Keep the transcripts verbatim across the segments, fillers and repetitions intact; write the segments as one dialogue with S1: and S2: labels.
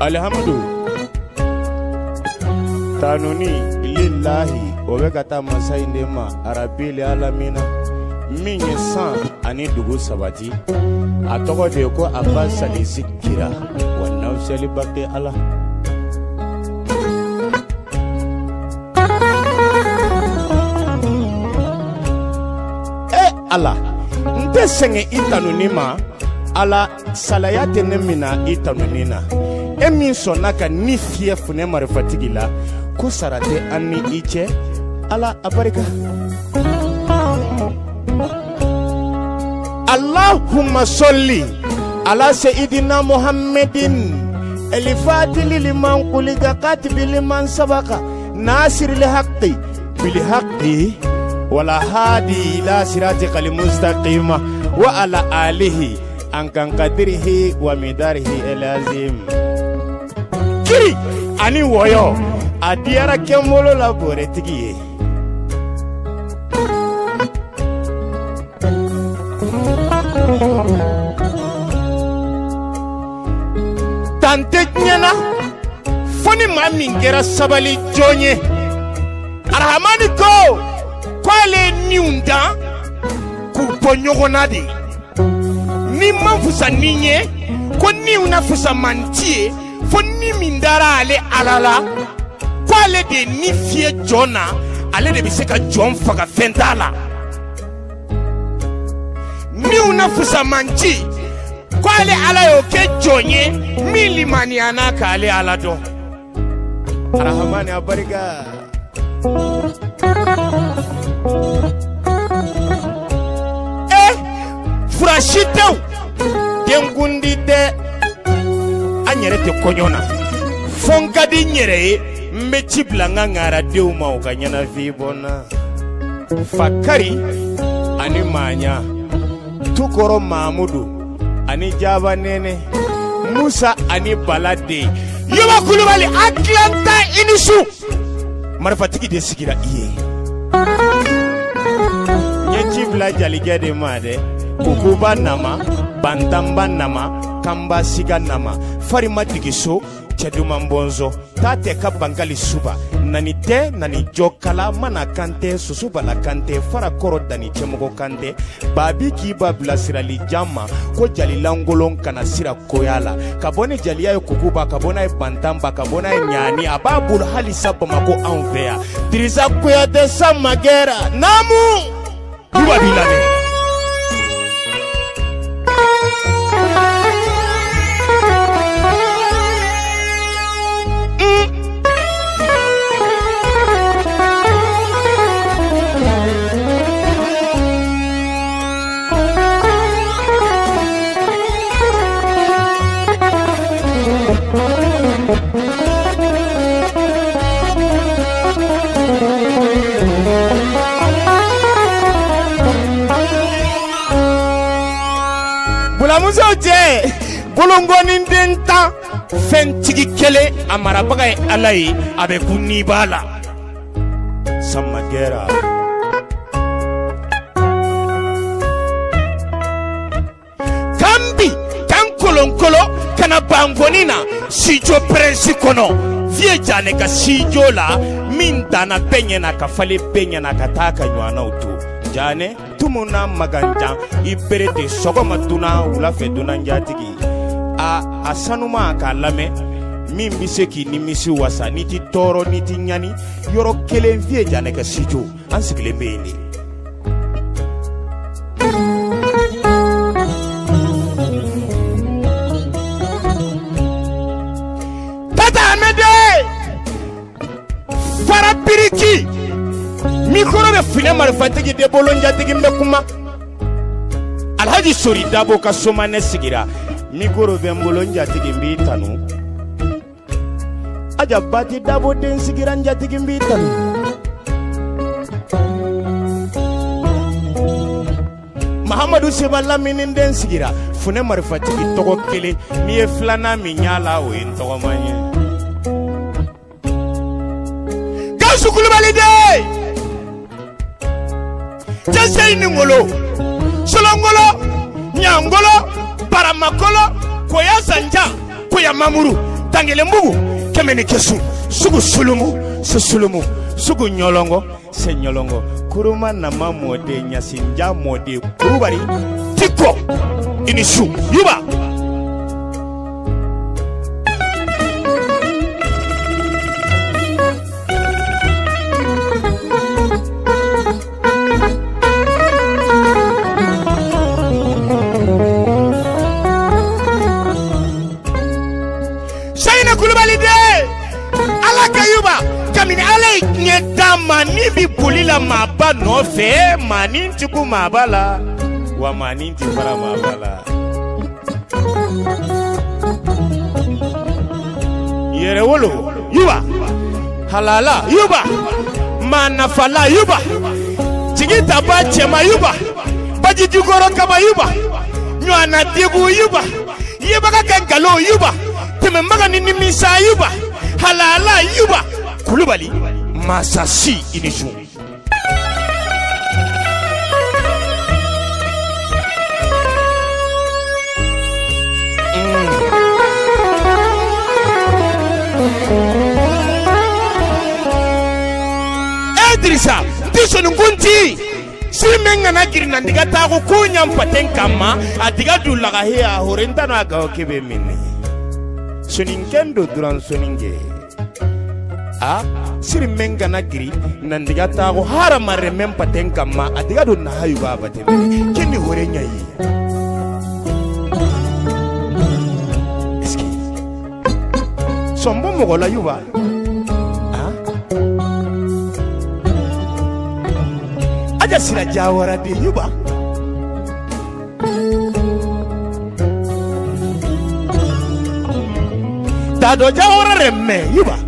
S1: alhamdu tanuni lillahi obekata masaindema arabil alamina minye san ani dugu sabati atogo de ko abbas ali zikira wa nawsali bakti ala Allah nte senge itanunima ala salayate nemina itanunina emi sonaka ni fie fune marifatigila ko sarate anni iche ala abarika Allahumma salli ala sayyidina Muhammadin al-fatih liman quliga katib liman sabaka nasir al-haqqi bil haqqi wala hadi ila siratikal mustaqim wa ala alihi an kan qadrihi wa midarihi alazim kiri ani woyo adiara kemolo la boretigi tante nyana foni mamingera sabali jonye arhamani ko kwale niunda kuponyogona de ni manfusa ninye ko ni una fusa mantie fo ni mindara ale alala kwale de ni fie jona ale de biseka jon faga fentala ni una fusa manti kwale ala yo ke jonye milimani anaka ale alado arhamani abariga eh frashitau dengundi de anyere te konyona fonga di nyere mechibla ngangara deuma ukanyana vibona fakari ani manya tukoro mamudu ani java nene musa ani balade yoba kulubali atlanta inisu marifatigi de sigira iye nyechibla jalige de made kukuba nama bantamba nama kamba siga nama farima digiso cheduma mbonzo tate ka bangali suba nanite nani jokala mana kante susuba la kante fara koro dani chemogo kante babi ki babla sirali jama ko jali langolon kana sira koyala kabone jali ya kukuba kabona e bantamba kabona e nyani ababul hali sabama ko anvea dirisa koya de samagera namu yuba bilane Muzoje bolongoni ndenta fentigi kele amarabaga e alai abe kunibala samagera kambi kankolonkolo kana bangonina sijo prensi kono vie jane ka sijo la mindana penye na kafale penye na kataka nywana utu jane tumuna maganja iberete sogoma duna ula fe duna njatigi a asanuma ka lame min biseki ni misi wasa niti toro niti nyani yoro kelen vie jane ka sijo ansikile mbeni tata amede fara piriki mikoro be fina marifatigi de bolonja tigi mbekuma alhaji sori dabo ka soma ne sigira mikoro be bolonja tigi mbitanu aja bati dabo den sigira nja tigi mbitanu Muhammadu seballa minin den sigira fune marifatigi togo kele ni e flana mi nyala o en togo manye Gawsu Kulubalide Jesse ni ngolo solongolo nyangolo paramakolo koya sanja koya mamuru Tangelembugu kemeni kesu sugu sulumu se sulumu sugu nyolongo se nyolongo kuruma nama mode nyasinja mode kurubari tiko inisu yuba Mani bi pulila maba no fe mani ntiku mabala wa mani ntifara mabala yere wolo yuba halala yuba manafala yuba tigita ba chema yuba bajijugoro kama yuba nywana digu yuba yuba kakangalo yuba temembaga nini misa yuba halala yuba kulubali Masasi inisu Edrisa tisonu kunti simenga na girina ndiga tago kunya mpaten kama adiga dulaga hea horenta na aga okebe mini soninkendo duran soninge a siri menga na giri nandiga tago hara mare mempaten kama adiga do na hayu baba te kini horenya yi eski sombo mogola yuba a aja sira jawara de yuba dado jawara remme yuba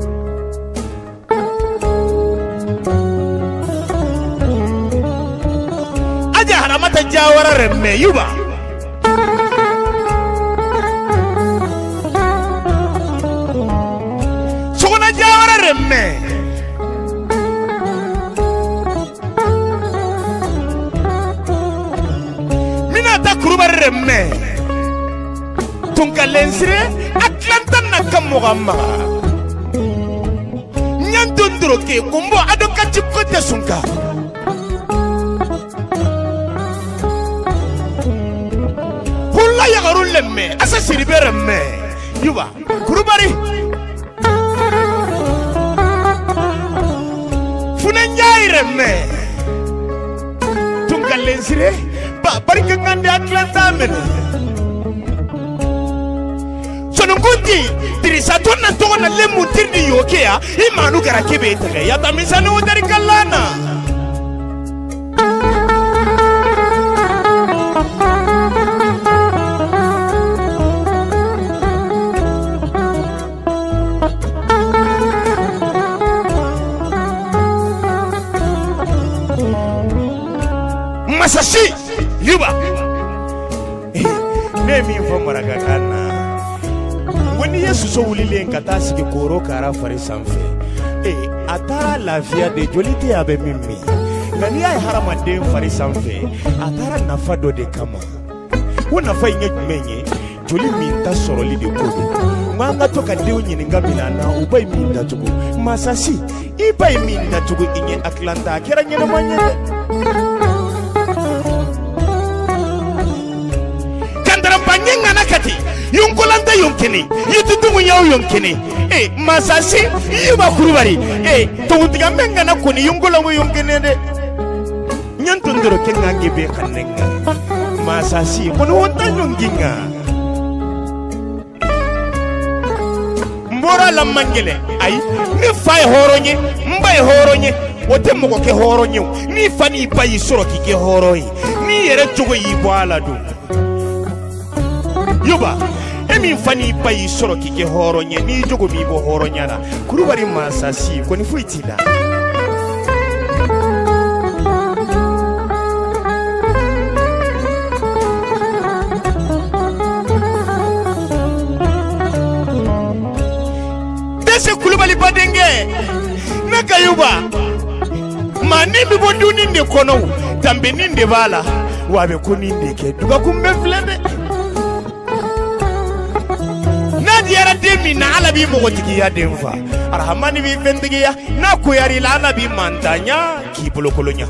S1: mata jawara remme yuba sogona jawara remme mina ta kuruba remme tunka lensire atlanta nakamo gamma nyandundro ke kumbo adoka chikote sunka Lemme asa siribere me yuba kurubari funenjaire me tunga lensire ba barika ngande atlanta men sonunguti dirisa tonna tonna lemu tirdi yokea imanu garakebe tege ya tamisana udari kallana Masasi yuba nemi mfamara gakana wani yesu so wulile nkata sike koro kara fari sanfe eh atara lafia de jolite abe mimi ngani ay harama de fari sanfe atara nafado de kama wona fa inye menye joli minta soroli de kodo nganga toka de onyini ngamina na ubay minta tugo masasi ibay minta tugo inye Atlanta kera nyene manye Nyanga nakati yunkolanda yonkini yitutungu nyao yonkini eh masasi yuba kurubari eh tawutiga menga nakoni yunkolango yonkini de nyantundoro kenga ngebe kanenga masasi kono wonta nyonginga mbora la mangele ay ni fay horonye mbay horonye wote moko ke horonye ni fani bayi soro ki ke horoyi ni yere jogo yibo ala do yuba emi fani bayi soro kike horonye ni jogo bibo horonyana kurubari masasi koni fuitila dese kulubali badenge naka yuba mani bibo duni nde kono tambe ninde bala wabe kuninde ke duga kumbe flebe diyara den min na ala b'i mɔgɔtigiya den fa arahamani b'i fɛntigiya n'a koyar'i la ala b'i mantanya k'i bolokolonya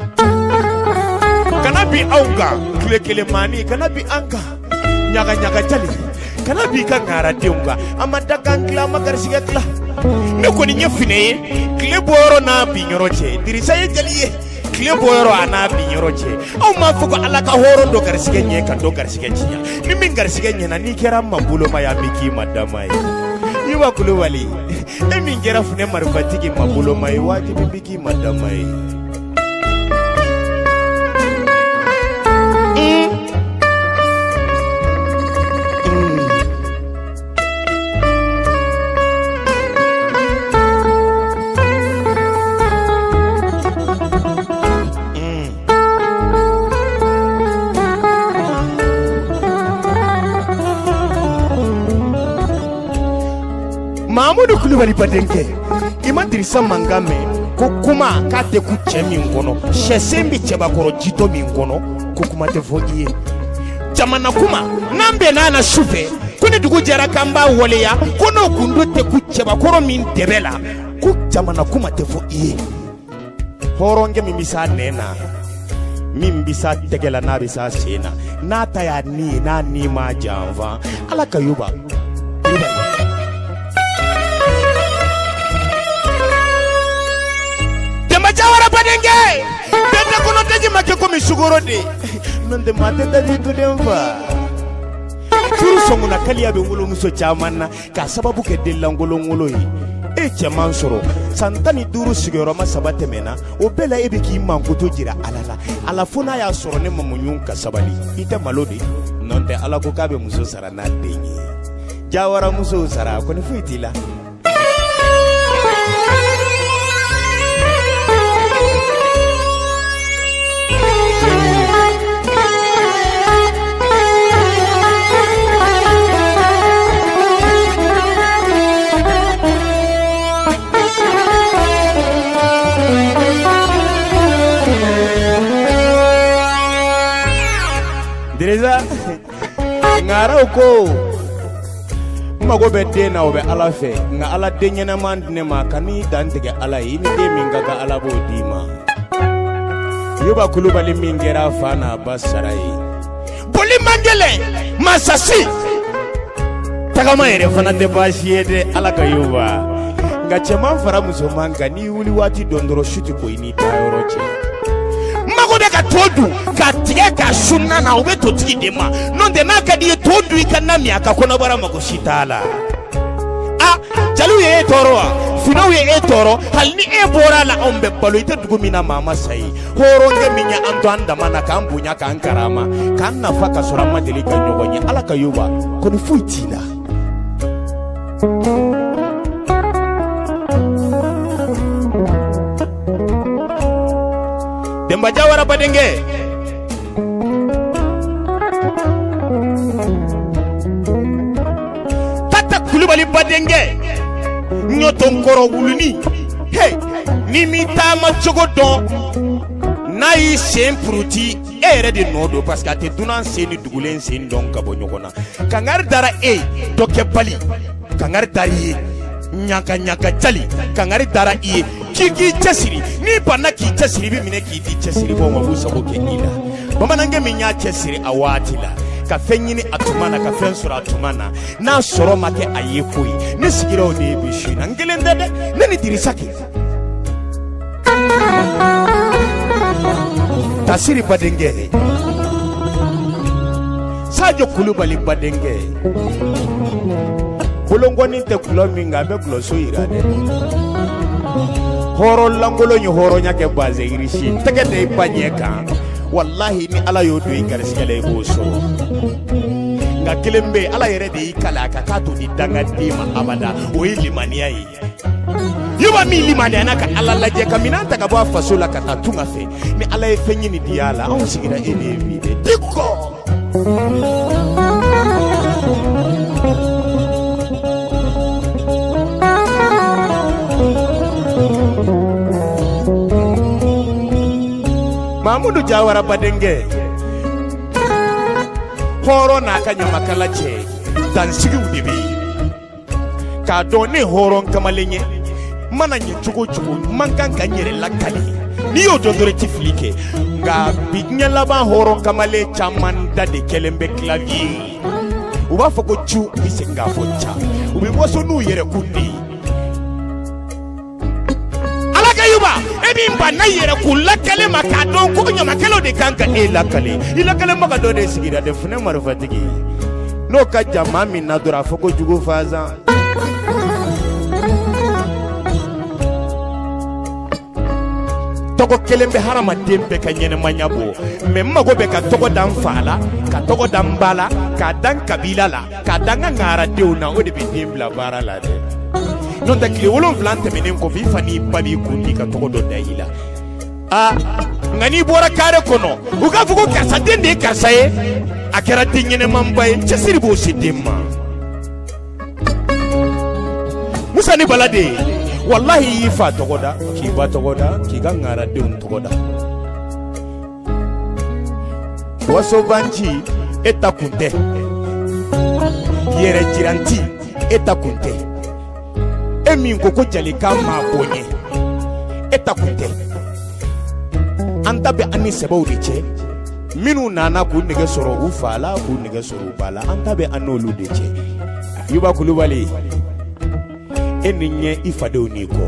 S1: kana bi aw kan tile kelen maani kana bi an kan ɲaga ɲaga jali kana bi ka ŋara denw kan a ma da kan tila a ma garisigɛ tila ne kɔni ye finɛ ye tile bɔyɔrɔ n'a binyɔrɔ cɛ dirisa ye jali ye tile bɔyɔrɔ a n'a binyɔrɔ cɛ aw m'a fɔ ko ala ka hɔrɔn dɔ garisigɛ ɲɛ ka dɔ garisigɛ tiɲɛ ni min garisigɛ ɲɛna n'i kɛra ma boloma ye a bɛ k'i ma dama ye Iba Kulubali e min kɛra funɛ marifatigi ma boloma ye wajibi bɛ k'i ma dama ye Mahamudu Kulubali Badenke ima dirisa mangame ko kuma k'a tɛ ku cɛ min kɔnɔ sɛsen bɛ cɛbakɔrɔ jito min kɔnɔ ko kuma tɛ fɔ i ye jamana kuma n'an bɛnna na su fɛ ko ni dugu jɛra k'an b'a waleya ko n'o kundo tɛ ku cɛbakɔrɔ min dɛbɛ la ko jamana kuma tɛ fɔ i ye hɔrɔnkɛ min bɛ s'a nɛn na min bɛ s'a tɛgɛ la n'a bɛ s'a sen na n'a ta y'a ni ye n'a ni ma janfa ala ka yuba yuba Jawara Badenke bete kono teji make ko mi sugoro de nonde mate taji to dem fa turu songuna kaliya be ngolo muso chamanna ka sababu ke della ngolo ngolo yi e chaman soro santani duru sigoro ma sabate mena o bela e be ki manko to jira alala ala fona ya soro ne mamunyun ka sabali ite malodi nonde ala ko ka be muso sara na denyi Jawara muso sara ko ne fuitila Direza ngara ko mago be dena o be ala fe nga ala denyana man ne ma kani dan tege ala yi ni de min ga ala bo dima Yuba Kulubali min gera fana basarai boli mangele masasi tagama ere fana de bashi de ala ka yuba nga chema fara muso manga ni wuli wati dondoro shuti ko ini tayoroche mago de ka todu ka tige ka sunna na ube to tigi de ma non de na ka di todu ikana mi aka kona bara mago shitala ah jalu ye toroa fino ye e toro halni e bora la ombe balo ite dugumina mama sai horonge minya anto anda mana kambunya kan karama kan nafa ka surama delika nyogonye ala ka yuba koni fuitila Demba Jawara Badenge Tata Kulubali Badenge Nyoton koro wuluni hey ni mi tama chogo don na yi sen pruti ere de nodo parce que ate dunan seni dugulen sen don kabo nyogona kangar dara e doke bali kangar dari nyaka nyaka jali kangar dara e kiki chesiri ni bana ki chesiri bi mine ki di chesiri bo mabu sabo ke ila mama nange minya chesiri awatila ka fenyini atumana ka fensura atumana na soro make ayekoi ne sigira o de bishi na ngelende de ne ni dirisaki Tasiri Badenge Sadio Kulubali Badenge Kulongoni te kulominga be kuloso irade horo langolo ni horo nyake baze irishi tegete ipanyeka wallahi ni ala yodo ingarsigale boso nga kilembe ala yere de ikala kakatu di danga dima abada o ilimania yi yuba mi limania naka ala laje kaminanta ka bwa fasola katatunga fe ni ala efenyi ni diala on sigira ene vide diko Mahamudu Jawara Badenge horo na kanya makala che dan sigi udibi k'a dɔn ne hɔrɔn kamalen ye mana ɲɛ cogo cogo man kan ka n yɛrɛ lakali n'i y'o dɔn dɔrɔn i ti fili kɛ nka bi ɲɛ laban hɔrɔn kamalen caman da de kɛlen bɛ clavier u b'a fɔ ko ci u bɛ segin k'a fɔ ca u bɛ waso n'u yɛrɛ kun de ye ala ka yuba e min banna yɛrɛ kun lakale ma k'a dɔn ko ɲamakalaw de kan ka e lakale i lakalenbaga dɔ de sigira de funɛ marifatigi n'o ka jama min na dɔrɔn a fɔ ko jugu fazan tɔgɔ kelen bɛ hadamaden bɛɛ ka ɲɛnɛmaya bɔ mɛ n mago bɛ ka tɔgɔ da n fa la ka tɔgɔ da n ba la k'a da n kabila la k'a da n ka ŋaradenw na o de bɛ den bila baara la dɛ n'o tɛ tile wolonwula tɛmɛnen kɔfɛ i fa n'i ba b'i kun di ka tɔgɔ dɔ da i la aa nka n'i bɔra kare kɔnɔ u k'a fɔ ko karisa den de ye karisa ye a kɛra den ɲɛnɛmanba ye cɛsiri b'o se den ma musa ni bala de ye wallahi y'i fa tɔgɔ da k'i ba tɔgɔ da k'i ka ŋaradenw tɔgɔ da wasobanci e ta kun tɛ yɛrɛ jiranti e ta kun tɛ e min ko ko jalika maa bonya e ta kun tɛ an ta bɛ an ni sɛbɛw de cɛ minnu nana k'u nɛgɛ sɔrɔ u fa la k'u nɛgɛ sɔrɔ u ba la an ta bɛ an n'olu de cɛ Yuba Kulubali e ni ɲɛ i fadenw n'i kɔ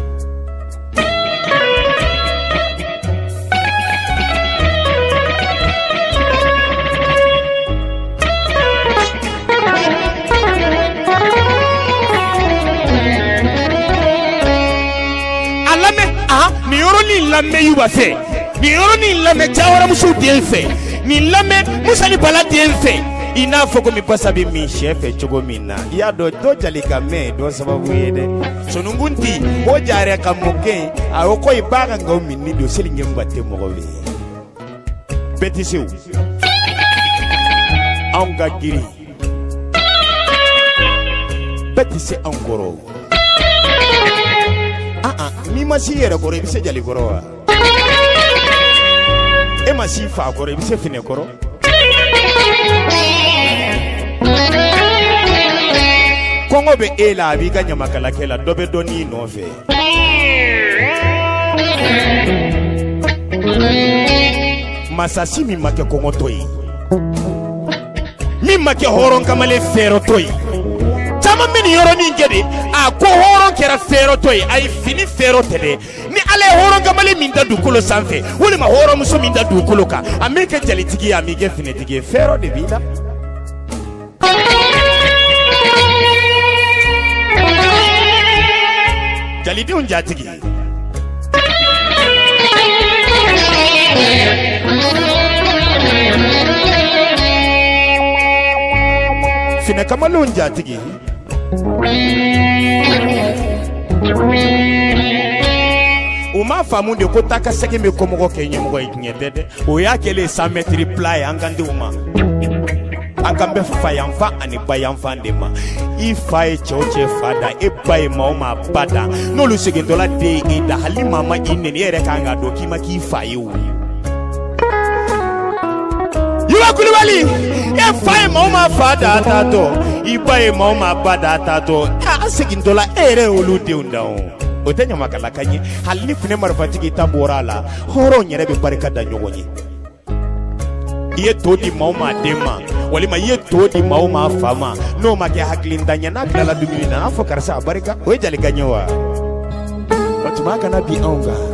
S1: a lamɛn a nin yɔrɔnin lamɛn Yuba fɛ nin yɔrɔnin lamɛn Jawaramuso den fɛ nin lamɛn Musa ni Bala den fɛ i n'a fɔ komi basa bɛ min sɛ fɛ cogo min na i y'a dɔn dɔ jali ka mɛn dɔ sababu ye dɛ sunungunti o jara ka mɔkɛ a ko ko i b'a ka nkaw min ni don seli ɲɛmba tɛ mɔgɔ bɛ bɛɛ tɛ se o anw ka girin bɛɛ tɛ se anw kɔrɔ ah ah n'i ma s'i yɛrɛ kɔrɔ i bɛ se jali kɔrɔ wa e ma s'i fa kɔrɔ i bɛ se finɛ kɔrɔ kɔngɔ bɛ e la a b'i ka ɲamakalakɛ la dɔ bɛ dɔ n'i nɔfɛ masasi min ma kɛ kɔngɔtɔ ye min ma kɛ hɔrɔn kamalen fɛɛrɛtɔ ye caman bɛ nin yɔrɔnin kɛ de a ko hɔrɔn kɛra fɛɛrɛtɔ ye a ye fini fɛɛrɛ tɛ dɛ ni ala ye hɔrɔn kamalen min da dugukolo sanfɛ walima hɔrɔnmuso min da dugukolo kan a min kɛ jalitigi ye a min kɛ finitigi ye fɛɛrɛ de b'i la jalidenw jatigi finɛkamalenw jatigi u m'a faamu de ko taa ka segin bɛ kɔmɔgɔ kɛ ɲɛmɔgɔ ye tiɲɛ tɛ dɛ o y'a kɛlen cent mètres plat ye an kan denw ma an kan bɛ fa yanfan ani ba yanfan de ma i fa ye cɛ o cɛ fa da e ba ye maa o maa ba da n'olu segintɔla den ye e da hali maa ma i nɛni e yɛrɛ kan k'a dɔn k'i ma k'i fa ye o Yuba Kulubali e fa ye maa o maa fa da a t'a tɔ i ba ye maa o maa ba da a t'a tɔ a segintɔla e yɛrɛ y'olu denw da o o tɛ ɲamakala ka ɲɛ hali ni finɛ marifatigi ta bɔra a la hɔrɔnw yɛrɛ bɛ barika da ɲɔgɔn ye i ye to di maa o maa den ma walima i ye to di maa o maa fa ma n'o ma kɛ hakilintanya n'a tilala dumuni na an fɔ karisa a barika o ye jalika ɲɛ wa o tuma a kana bi anw kan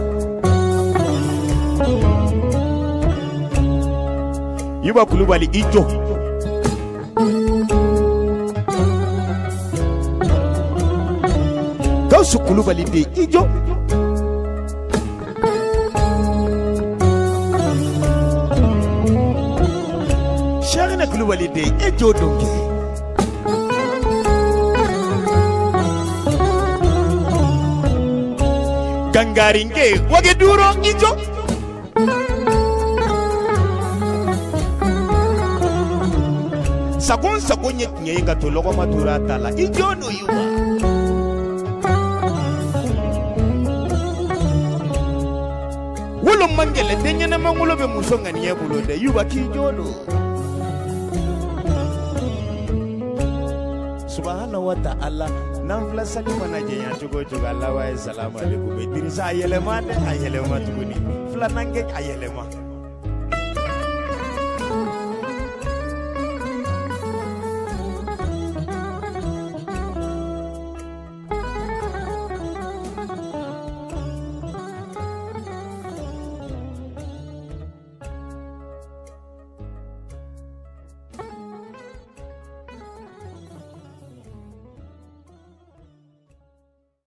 S1: Yuba Kulubali i jɔ Gawusu Kulubali de i jɔ Sharina Kulubali de e jɔ dɔn kɛ Gangaringe Wageduro i jɔ Sagon sagon ye tiɲɛ ye ka to lɔgɔma tora a ta la i jɔ n'o ye wa wolo man gɛlɛn den ɲɛnɛma wolo bɛ muso ŋaniya bolo dɛ Yuba k'i jɔ don subhanahu wa ta'ala nan fila sali mana jenya cogo cogo Allah wa salamu alaikum Idrissa ayelema de ayelema tuguni fila nange ayelema